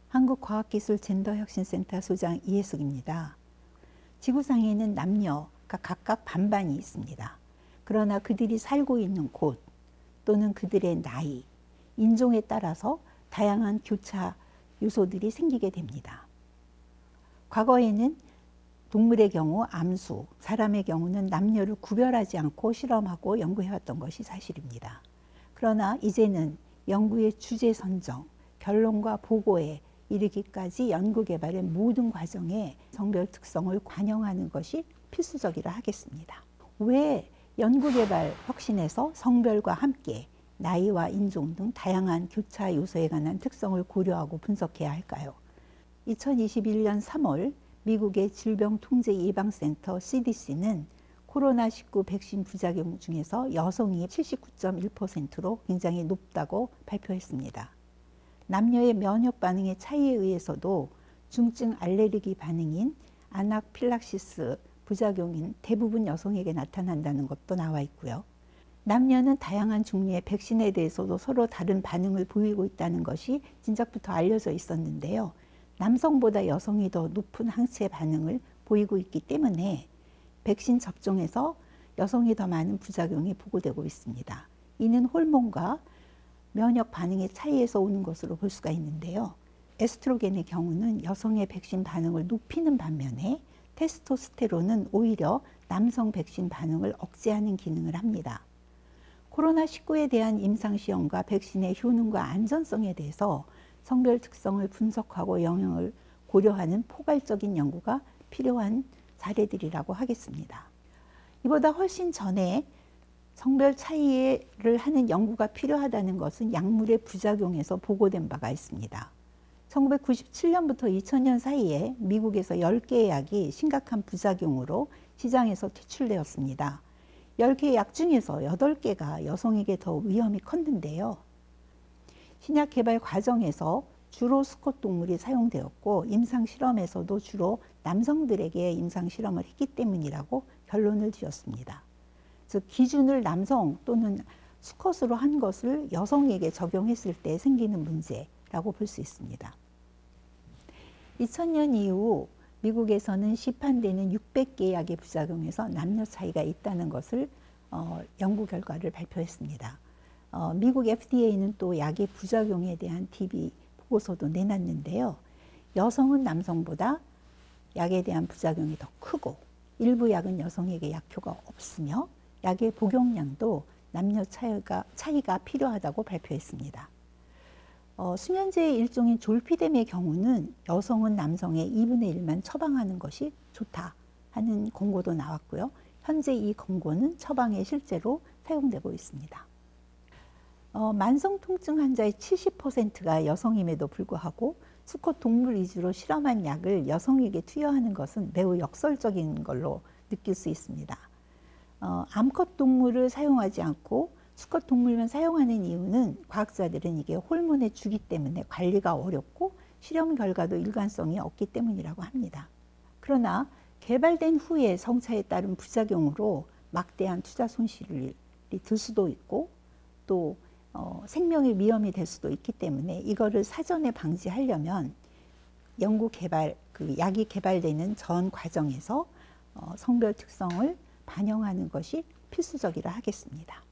한국과학기술젠더혁신센터 소장 이혜숙입니다. 지구상에는 남녀가 각각 반반이 있습니다. 그러나 그들이 살고 있는 곳 또는 그들의 나이, 인종에 따라서 다양한 교차 요소들이 생기게 됩니다. 과거에는 동물의 경우 암수, 사람의 경우는 남녀를 구별하지 않고 실험하고 연구해왔던 것이 사실입니다. 그러나 이제는 연구의 주제 선정, 결론과 보고에 이르기까지 연구 개발의 모든 과정에 성별 특성을 반영하는 것이 필수적이라 하겠습니다. 왜 연구 개발 혁신에서 성별과 함께 나이와 인종 등 다양한 교차 요소에 관한 특성을 고려하고 분석해야 할까요? 2021년 3월 미국의 질병통제예방센터 CDC는 코로나19 백신 부작용 중에서 여성이 79.1%로 굉장히 높다고 발표했습니다. 남녀의 면역 반응의 차이에 의해서도 중증 알레르기 반응인 아나필락시스 부작용인 대부분 여성에게 나타난다는 것도 나와 있고요. 남녀는 다양한 종류의 백신에 대해서도 서로 다른 반응을 보이고 있다는 것이 진작부터 알려져 있었는데요. 남성보다 여성이 더 높은 항체 반응을 보이고 있기 때문에 백신 접종에서 여성이 더 많은 부작용이 보고되고 있습니다. 이는 호르몬과 면역 반응의 차이에서 오는 것으로 볼 수가 있는데요. 에스트로겐의 경우는 여성의 백신 반응을 높이는 반면에 테스토스테론은 오히려 남성 백신 반응을 억제하는 기능을 합니다. 코로나19에 대한 임상시험과 백신의 효능과 안전성에 대해서 성별 특성을 분석하고 영향을 고려하는 포괄적인 연구가 필요한 사례들이라고 하겠습니다. 이보다 훨씬 전에 성별 차이를 하는 연구가 필요하다는 것은 약물의 부작용에서 보고된 바가 있습니다. 1997년부터 2000년 사이에 미국에서 10개의 약이 심각한 부작용으로 시장에서 퇴출되었습니다. 10개의 약 중에서 8개가 여성에게 더 위험이 컸는데요. 신약 개발 과정에서 주로 수컷 동물이 사용되었고 임상실험에서도 주로 남성들에게 임상실험을 했기 때문이라고 결론을 지었습니다. 즉 기준을 남성 또는 수컷으로 한 것을 여성에게 적용했을 때 생기는 문제라고 볼 수 있습니다. 2000년 이후 미국에서는 시판되는 600개의 약의 부작용에서 남녀 차이가 있다는 것을 연구 결과를 발표했습니다. 미국 FDA는 또 약의 부작용에 대한 DB 보고서도 내놨는데요. 여성은 남성보다 약에 대한 부작용이 더 크고 일부 약은 여성에게 약효가 없으며 약의 복용량도 남녀 차이가 필요하다고 발표했습니다. 수면제의 일종인 졸피뎀의 경우는 여성은 남성의 2분의 1만 처방하는 것이 좋다 하는 권고도 나왔고요. 현재 이 권고는 처방에 실제로 사용되고 있습니다. 만성 통증 환자의 70%가 여성임에도 불구하고 수컷 동물 위주로 실험한 약을 여성에게 투여하는 것은 매우 역설적인 걸로 느낄 수 있습니다. 암컷 동물을 사용하지 않고 수컷 동물만 사용하는 이유는 과학자들은 이게 호르몬의 주기 때문에 관리가 어렵고 실험 결과도 일관성이 없기 때문이라고 합니다. 그러나 개발된 후에 성차에 따른 부작용으로 막대한 투자 손실이 들 수도 있고 또 생명의 위험이 될 수도 있기 때문에 이거를 사전에 방지하려면 연구 개발, 약이 개발되는 전 과정에서 성별 특성을 반영하는 것이 필수적이라 하겠습니다.